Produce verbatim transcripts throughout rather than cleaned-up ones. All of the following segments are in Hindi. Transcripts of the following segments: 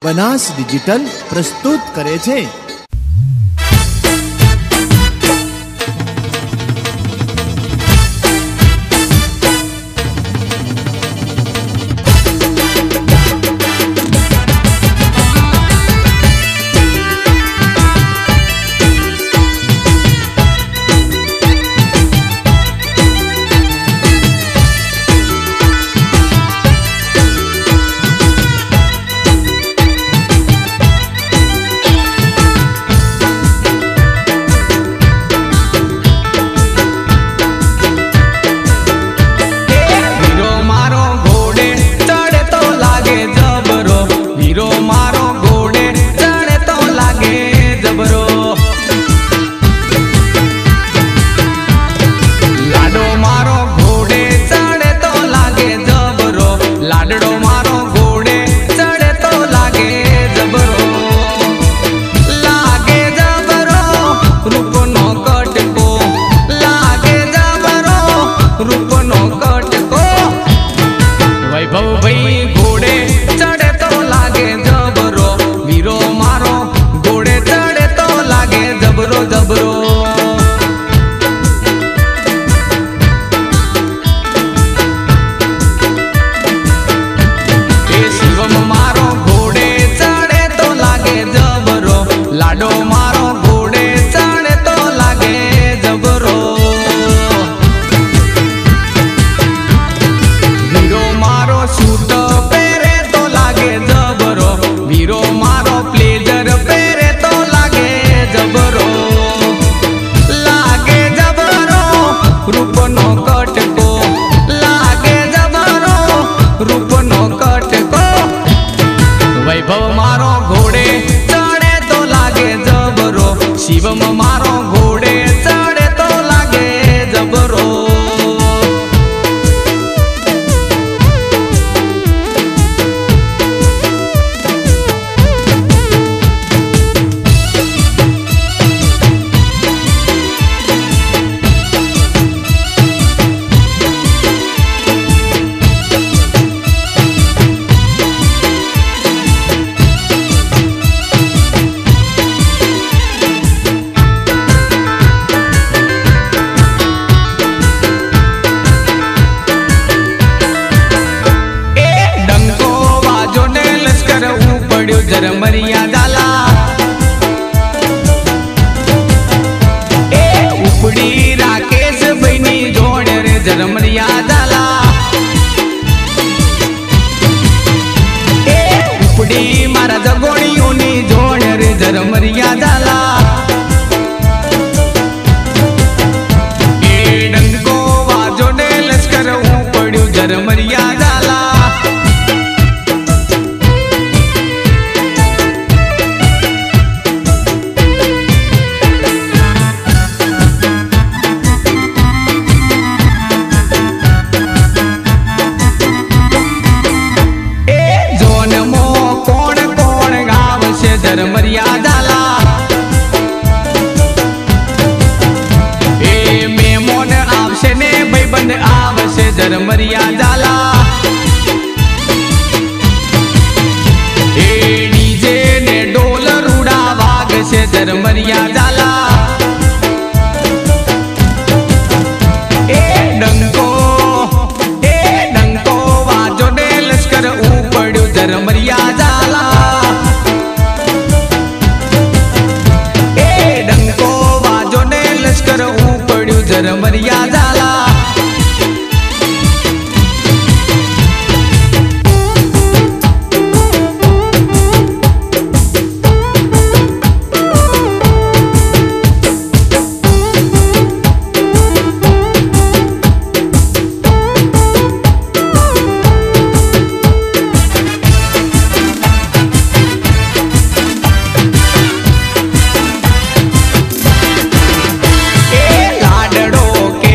બનાસ ડિજિટલ પ્રસ્તુત કરે છે। शिवम मारो घोड़े चढ़े तो लागे जबरो। झरमरिया जाला ए उपड़ी राकेश बहनी जोड़ रे झरमरिया जाला ए उपड़ी मारा जगोड़ियों जोड़ रे झरमरिया जाला ए डंको वाजो ने लश्कर उपड़्यो झरमरिया जाला। झरमरिया जाला ए मेमोन आवशे ने भाईबंध आवशे झरमरिया जाला ए डीजे ने डोल रूड़ा वागशे झरमरिया जाला ए डंको ए डंको वाजो ने लश्कर उपड़्यो झरमरिया जाला। झरमरिया जाला लाडड़ो के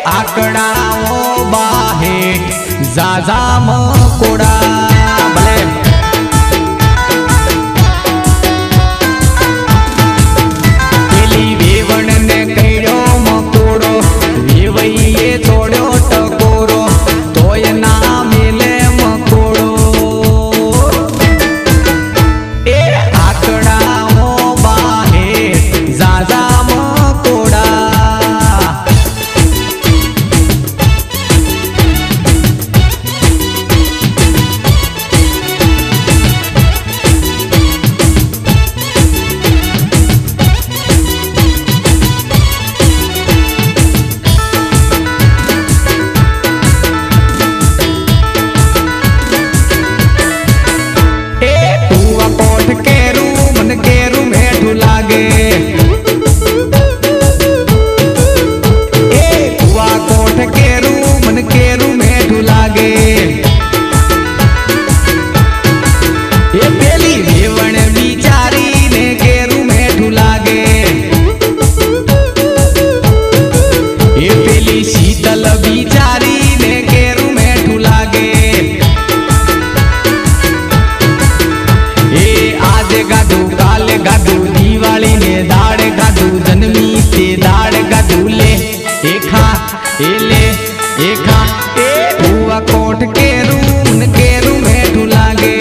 आकड़ाओ बाहे जाजा मकोड़ा भले पेली वेवण ने कहो मकोड़ो वेवैये छोड़ो टकोरो तोय ना मिले मकोड़ो ए आकड़ाओ बाहे जाजा मकोड़ा एले एखा ए हुआ कोट के रूम के रूम में लागे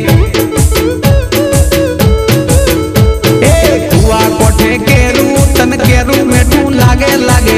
ए हुआ कोठे के रूम तन के रूम में लागे लागे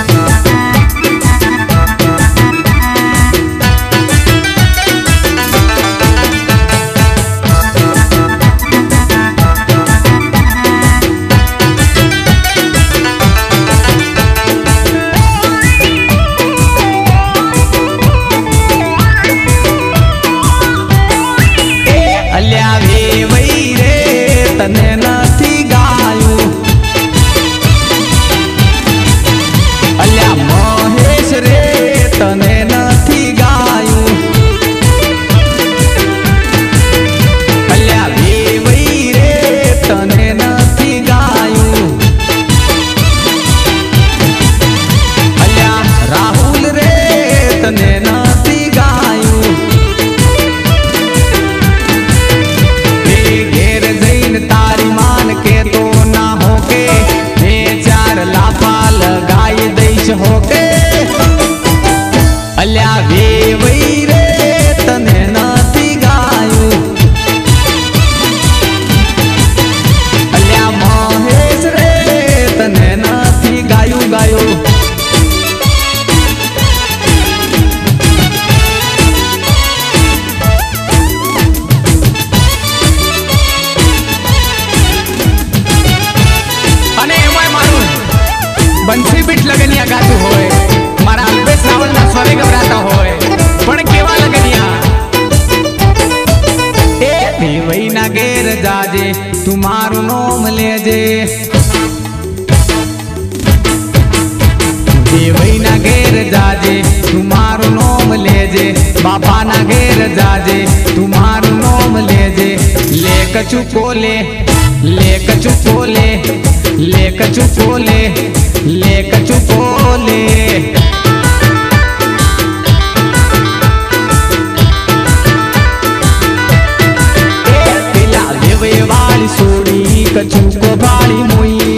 तने नथी गायू अल्या महेश रे तने नथी गायू अल्या वेवई रे तने नथी गायू अल्या राहुल रे तने नथी गायू तारी मान के तो ना होके हे चार लाफा लगाई देश होके अल्या वेवई रे तने नथी गायू अल्या महेश रे तने नथी गायू गायू बंसी बीट लगनिया गातू होय मारा अल्पेश रावल ना स्वरे घबराता होय पण केवा लगनिया ए वेवई ना घेर जाजे तू मारू नोम लेजे वेवई ना घेर जाजे तू मारू नोम लेजे बापा ना घेर जाजे तू मारू नोम लेजे ले कछु कोले ले कछु कोले ले कछु कोले ले कछु कोले पिला देवे वाली सोड़ी कछु को भाड़ी मुई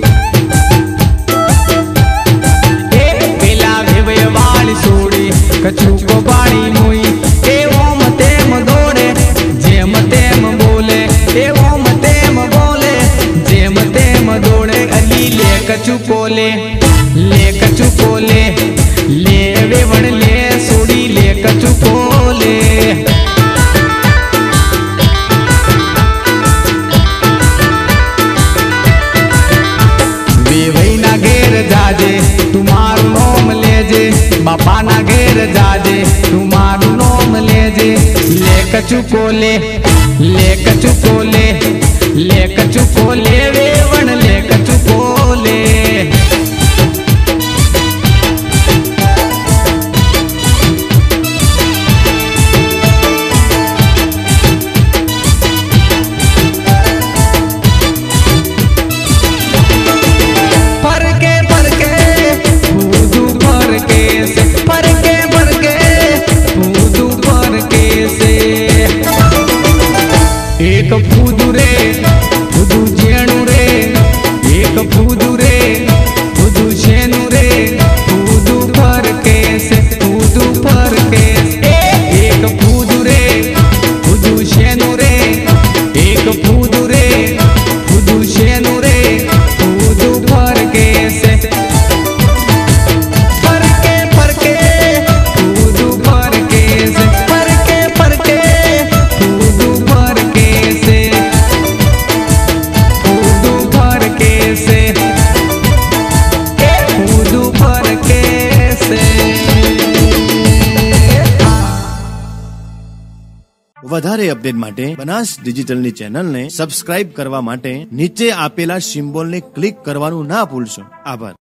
ए पिला देवे वाली सोड़ी कछु को भाड़ी मुई ए ओम तेम दौड़े जेम तेम बोले ए ओम तेम बोले जेम तेम दौड़े अली ले कछु कोले ले कछु कोले ले वेवण ले सोड़ी ले कछु कोले वेवई ना घेर जाजे तुम्हारू नोम लेजे बापा ना घेर जाजे तुम्हारू नोम लेजे ले कछु कोले ले कछु कोले ले कछु कोले वेवण ले कछु कोले फरके फरके भूजू फरके વધારે અપડેટ માટે બનાસ ડિજિટલની ચેનલને સબસ્ક્રાઇબ કરવા માટે નીચે આપેલા સિમ્બોલને ક્લિક કરવાનું ના ભૂલશો. આભાર.